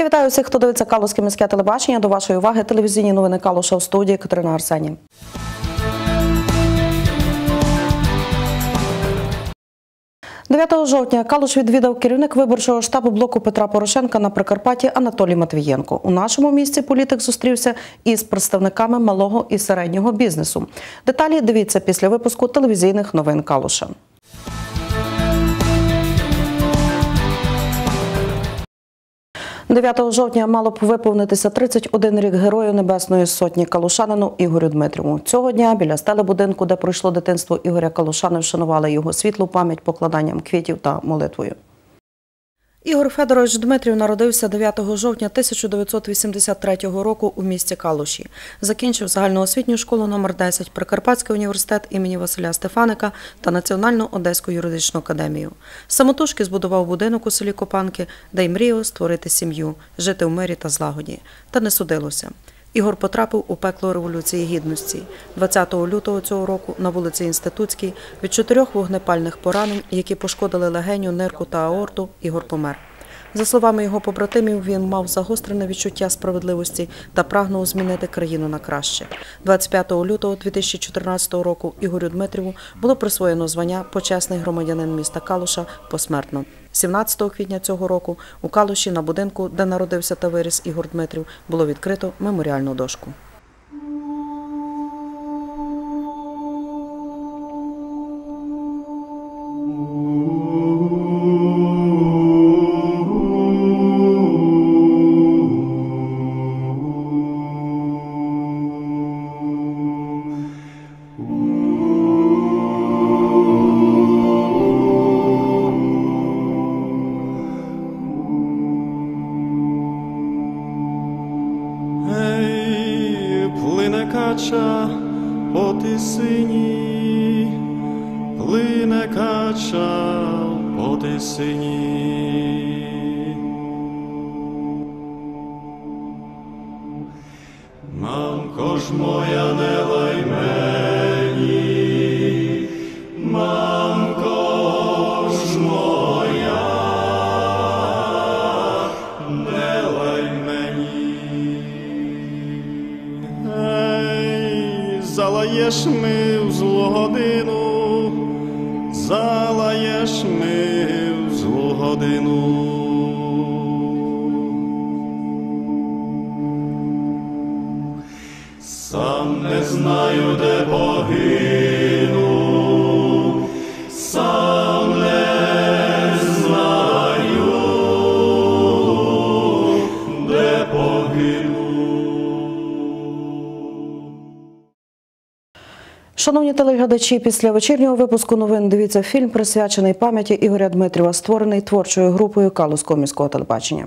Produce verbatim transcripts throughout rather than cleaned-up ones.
Вітаю всіх, хто дивиться Калузьке міське телебачення. До вашої уваги телевізійні новини Калуша в студії Катерина Арсеній. дев'ятого жовтня Калуш відвідав керівник виборчого штабу блоку Петра Порошенка на Прикарпатті Анатолій Матвієнко. У нашому місті політик зустрівся із представниками малого і середнього бізнесу. Деталі дивіться після випуску телевізійних новин Калуша. дев'ятого жовтня мало б виповнитися тридцять один рік Герою Небесної Сотні калушанину Ігорю Дмитріву. Цього дня біля стели будинку, де пройшло дитинство Ігоря Калушани, вшанували його світлу пам'ять покладанням квітів та молитвою. Ігор Федорович Дмитрів народився дев'ятого жовтня тисяча дев'ятсот вісімдесят третього року у місті Калуші. Закінчив загальноосвітню школу номер десять, Прикарпатський університет імені Василя Стефаника та Національну Одеську юридичну академію. Самотужки збудував будинок у селі Копанки, де й мріяв створити сім'ю, жити в мирі та злагоді. Та не судилося. Ігор потрапив у пекло Революції Гідності. двадцятого лютого цього року на вулиці Інститутській від чотирьох вогнепальних поранень, які пошкодили легеню, нирку та аорту, Ігор помер. За словами його побратимів, він мав загострене відчуття справедливості та прагнув змінити країну на краще. двадцять п'ятого лютого дві тисячі чотирнадцятого року Ігорю Дмитріву було присвоєно звання «Почесний громадянин міста Калуша» посмертно. сімнадцятого квітня цього року у Калуші на будинку, де народився та виріс Ігор Дмитрів, було відкрито меморіальну дошку. Кача по тисині, плине кача по тисині. Мамко ж моя, не лай мені, мамко ж моя, не лай мені. Залаєш ми в злу годину, залаєш ми в злу годину. Сам не знаю, де погину, сам не знаю, де погину. Шановні телеглядачі, після вечірнього випуску новин дивіться фільм, присвячений пам'яті Ігоря Дмитріва, створений творчою групою Калузького міського телебачення.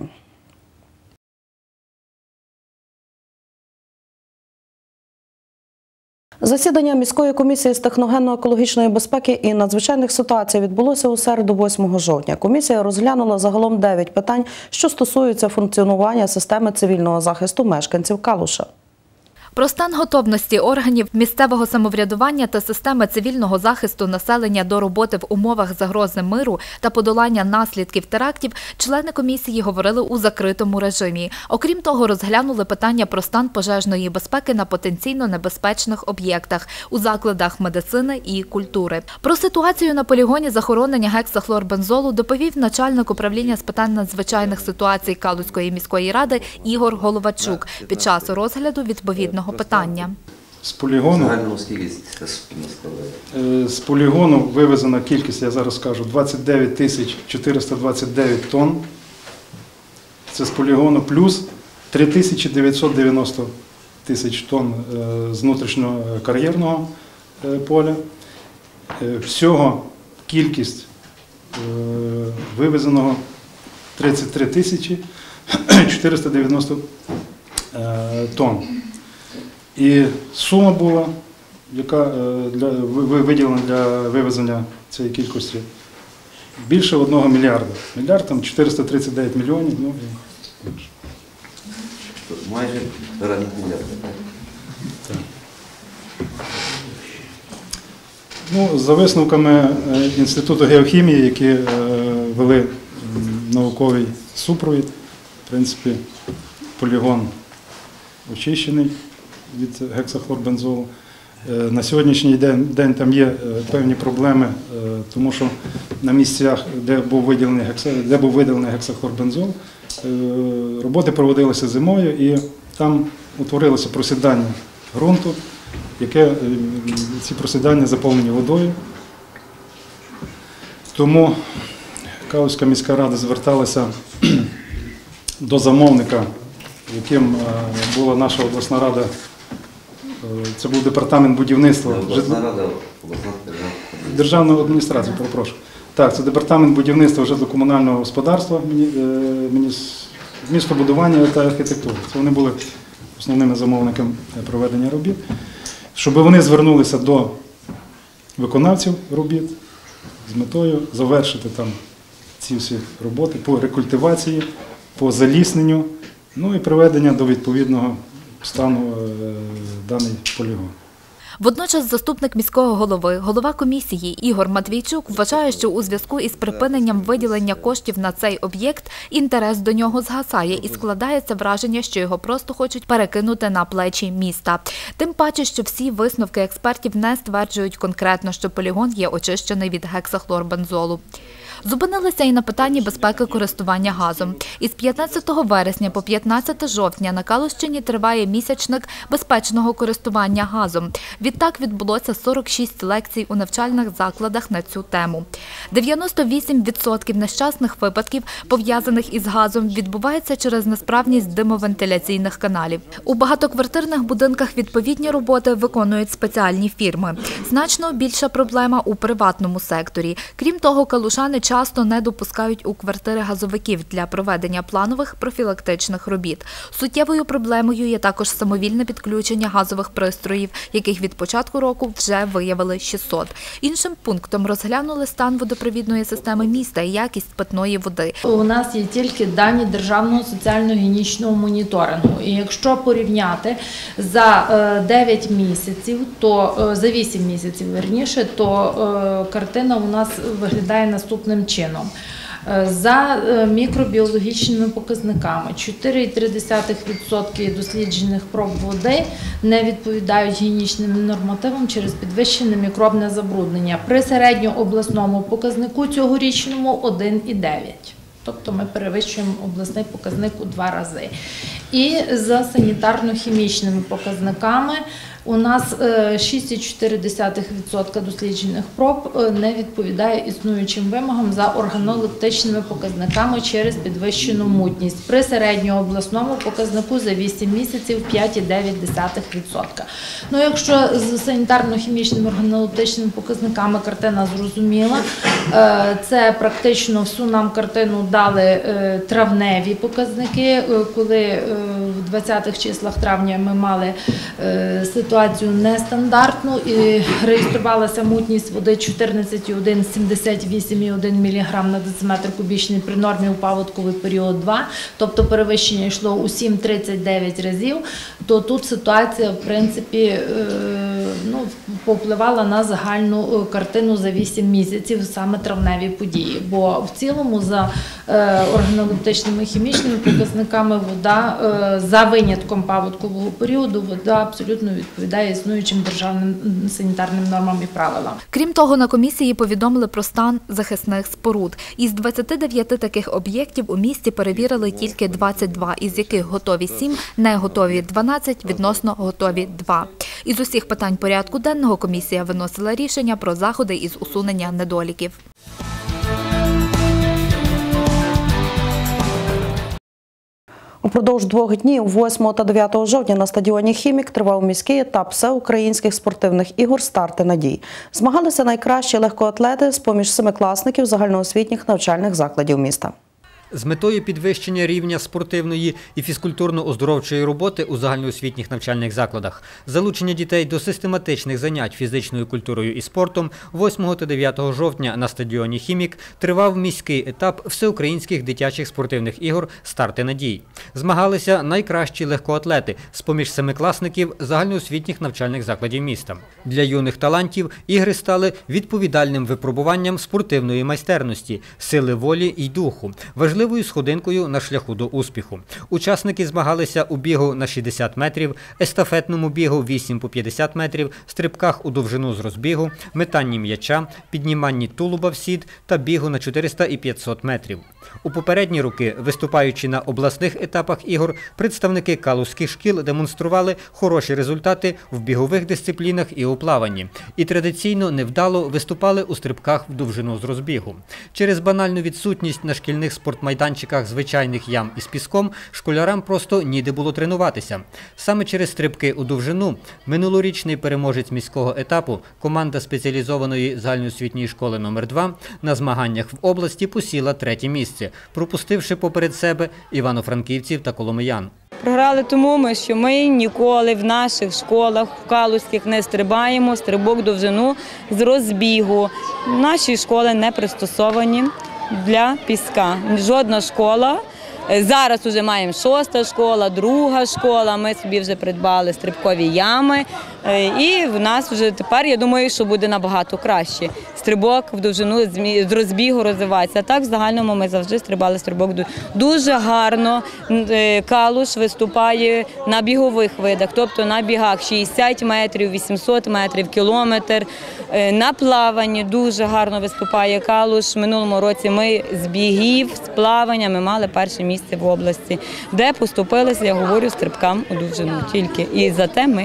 Засідання міської комісії з техногенно-екологічної безпеки і надзвичайних ситуацій відбулося у середу восьмого жовтня. Комісія розглянула загалом дев'ять питань, що стосуються функціонування системи цивільного захисту мешканців Калуша. Про стан готовності органів місцевого самоврядування та системи цивільного захисту населення до роботи в умовах загрози миру та подолання наслідків терактів члени комісії говорили у закритому режимі. Окрім того, розглянули питання про стан пожежної безпеки на потенційно небезпечних об'єктах у закладах медицини і культури. Про ситуацію на полігоні захоронення гексахлорбензолу доповів начальник управління з питань надзвичайних ситуацій Калузької міської ради Ігор Головачук під час розгляду відповідного питання. З полігону, з полігону вивезена кількість, я зараз скажу, двадцять дев'ять тисяч чотириста двадцять дев'ять тонн. Це з полігону плюс три тисячі дев'ятсот дев'яносто тисяч тонн з внутрішнього кар'єрного поля. Всього кількість вивезеного тридцять три тисячі чотириста дев'яносто тонн. І сума була, яка для, виділена для вивезення цієї кількості, більше одного мільярда. Мільярд, там чотириста тридцять дев'ять мільйонів. Ну, і... Майже раді мільярда, так? Ну, за висновками Інституту геохімії, які вели науковий супровід, в принципі, полігон очищений від гексахлорбензолу. На сьогоднішній день, день там є певні проблеми, тому що на місцях, де був виділений, де був виділений гексахлорбензол, роботи проводилися зимою і там утворилося просідання ґрунту, яке, ці просідання заповнені водою. Тому Калузька міська рада зверталася до замовника, яким була наша обласна рада. Це був департамент будівництва. Обласна рада, обласна Державна адміністрація, перепрошую. Так, це департамент будівництва житлово-комунального господарства, містобудування та архітектури. Це вони були основними замовниками проведення робіт. Щоб вони звернулися до виконавців робіт з метою завершити там ці всі роботи по рекультивації, по залісненню, ну і приведення до відповідного стану даний полігон. Водночас заступник міського голови, голова комісії Ігор Матвійчук вважає, що у зв'язку із припиненням виділення коштів на цей об'єкт інтерес до нього згасає і складається враження, що його просто хочуть перекинути на плечі міста. Тим паче, що всі висновки експертів не стверджують конкретно, що полігон є очищений від гексахлорбензолу. Зупинилися і на питанні безпеки користування газом. Із п'ятнадцятого вересня по п'ятнадцяте жовтня на Калущині триває місячник безпечного користування газом. Відтак відбулося сорок шість лекцій у навчальних закладах на цю тему. дев'яносто вісім відсотків нещасних випадків, пов'язаних із газом, відбувається через несправність димовентиляційних каналів. У багатоквартирних будинках відповідні роботи виконують спеціальні фірми. Значно більша проблема у приватному секторі. Крім того, калушани часто не допускають у квартири газовиків для проведення планових профілактичних робіт. Суттєвою проблемою є також самовільне підключення газових пристроїв, яких від початку року вже виявили шістсот. Іншим пунктом розглянули стан водопровідної системи міста і якість питної води. У нас є тільки дані Державного соціально-гігієнічного моніторингу. І якщо порівняти за дев'ять місяців, то за вісім місяців, верніше, то картина у нас виглядає наступним чином. За мікробіологічними показниками чотири цілих три десятих відсотка досліджених проб води не відповідають гігієнічним нормативам через підвищене мікробне забруднення. При середньообласному показнику цьогорічному один цілих дев'ять. Тобто ми перевищуємо обласний показник у два рази. І за санітарно-хімічними показниками у нас шість цілих чотири десятих відсотка досліджених проб не відповідає існуючим вимогам за органолептичними показниками через підвищену мутність. При середньообласному показнику за вісім місяців п'ять цілих дев'ять десятих відсотка. Ну, якщо з санітарно-хімічними органолептичними показниками картина зрозуміла, це практично всю нам картину дали травневі показники, коли в двадцятих числах травня ми мали ситуацію, ситуацію нестандартну і реєструвалася мутність води чотирнадцять цілих один – сімдесят вісім цілих один міліграм на дециметр кубічний при нормі у паводковий період два, тобто перевищення йшло у сім цілих тридцять дев'ять разів, то тут ситуація, в принципі, ну, повпливала на загальну картину за вісім місяців, саме травневі події. Бо в цілому за органолептичними хімічними показниками вода, за винятком паводкового періоду, вода абсолютно відповідає існуючим державним санітарним нормам і правилам. Крім того, на комісії повідомили про стан захисних споруд. Із двадцяти дев'яти таких об'єктів у місті перевірили тільки двадцять два, із яких готові сім, не готові дванадцять, відносно готові два. Із усіх питань порядку денного комісія виносила рішення про заходи із усунення недоліків. Упродовж двох днів, восьмого та дев'ятого жовтня, на стадіоні «Хімік» тривав міський етап всеукраїнських спортивних ігор «Старти надій». Змагалися найкращі легкоатлети з-поміж семикласників загальноосвітніх навчальних закладів міста. З метою підвищення рівня спортивної і фізкультурно-оздоровчої роботи у загальноосвітніх навчальних закладах, залучення дітей до систематичних занять фізичною культурою і спортом, восьмого та дев'ятого жовтня на стадіоні «Хімік» тривав міський етап всеукраїнських дитячих спортивних ігор «Старти надій». Змагалися найкращі легкоатлети з-поміж семикласників загальноосвітніх навчальних закладів міста. Для юних талантів ігри стали відповідальним випробуванням спортивної майстерності, сили волі і духу. Важливо важливою сходинкою на шляху до успіху. Учасники змагалися у бігу на шістдесят метрів, естафетному бігу вісім по п'ятдесят метрів, стрибках у довжину з розбігу, метанні м'яча, підніманні тулуба в сід та бігу на чотириста і п'ятсот метрів. У попередні роки, виступаючи на обласних етапах ігор, представники калузьких шкіл демонстрували хороші результати в бігових дисциплінах і у плаванні. І традиційно невдало виступали у стрибках в довжину з розбігу. Через банальну відсутність на шкільних спортмайданчиках звичайних ям із піском школярам просто ніде було тренуватися. Саме через стрибки у довжину минулорічний переможець міського етапу, команда спеціалізованої загальноосвітньої школи номер два на змаганнях в області посіла третє місце, пропустивши поперед себе івано-франківців та коломиян. Програли тому, що ми ніколи в наших школах, в калузьких, не стрибаємо стрибок довжину з розбігу. Наші школи не пристосовані для піска. Жодна школа. Зараз вже маємо шоста школа, друга школа, ми собі вже придбали стрибкові ями. І в нас вже тепер, я думаю, що буде набагато краще. Стрибок в довжину з розбігу розвивається. А так в загальному ми завжди стрибали стрибок. Дуже гарно Калуш виступає на бігових видах, тобто на бігах шістдесят метрів, вісімсот метрів, кілометр. На плаванні дуже гарно виступає Калуш. В минулому році ми з бігів, з плавання ми мали перше місце в області, де поступилися, я говорю, стрибкам у довжину тільки. І за те ми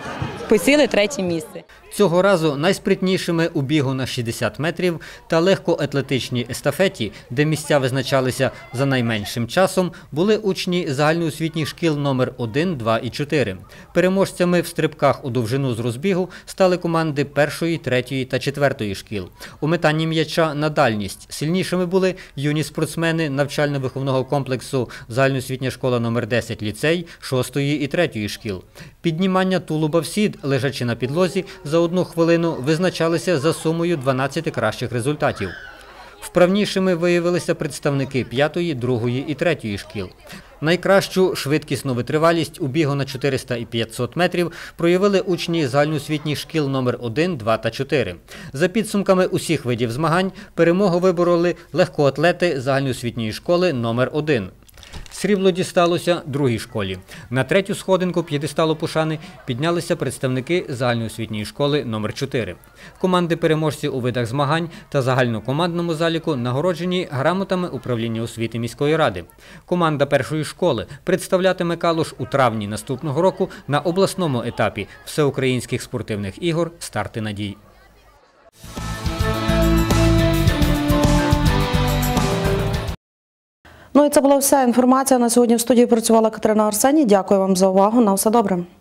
посіли третє місце. Цього разу найспритнішими у бігу на шістдесят метрів та легкоатлетичній естафеті, де місця визначалися за найменшим часом, були учні загальноосвітніх шкіл номер один, два і чотири. Переможцями в стрибках у довжину з розбігу стали команди першої, третьої та четвертої шкіл. У метанні м'яча на дальність сильнішими були юні спортсмени навчально-виховного комплексу загальноосвітня школа номер десять ліцей, шостої і третьої шкіл. Піднімання тулуба в сід, лежачи на підлозі, за одну хвилину визначалися за сумою дванадцяти кращих результатів. Вправнішими виявилися представники п'ятої, другої і третьої шкіл. Найкращу швидкісну витривалість у бігу на чотириста і п'ятсот метрів проявили учні загальноосвітніх шкіл номер один, два та чотири. За підсумками усіх видів змагань перемогу вибороли легкоатлети загальноосвітньої школи номер один. Срібло дісталося другій школі. На третю сходинку п'єдесталу пошани піднялися представники загальноосвітньої школи номер чотири. Команди переможців у видах змагань та загальнокомандному заліку нагороджені грамотами управління освіти міської ради. Команда першої школи представлятиме Калуш у травні наступного року на обласному етапі всеукраїнських спортивних ігор «Старти надій». Ну і це була вся інформація. На сьогодні в студії працювала Катерина Арсеній. Дякую вам за увагу. На все добре.